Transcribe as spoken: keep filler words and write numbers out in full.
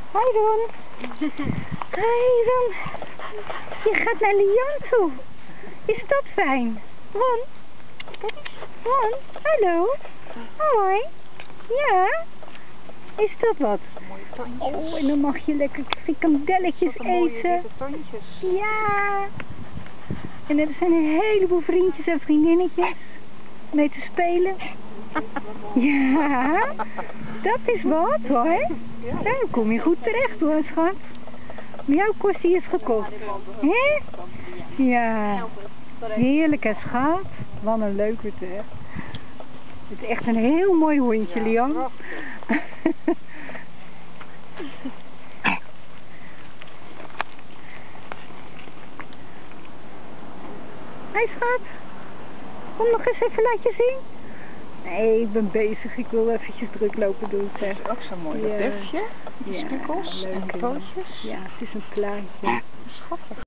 Hoi Ron. Hoi Ron. Je gaat naar Lian toe. Is dat fijn? Ron. Ron. Hallo. Hoi. Ja. Is dat wat? Mooie tandjes. Oh, en dan mag je lekker frikandelletjes eten. Tandjes. Ja. En er zijn een heleboel vriendjes en vriendinnetjes mee te spelen. Ja, dat is wat hoor. Dan kom je goed terecht hoor, schat. Jouw kostie is gekocht. Hè? Ja. Heerlijk hè, schat. Wat een leuk het hè. Het is echt een heel mooi hondje, Lian. Hé schat, kom nog eens even laten zien. Nee, ik ben bezig. Ik wil eventjes druk lopen doen. Zeg. Het is ook zo mooi, dat Ja. defje. Die Ja, spikkels leuk, en die hè. pootjes. Ja, het is een plaatje. Schattig.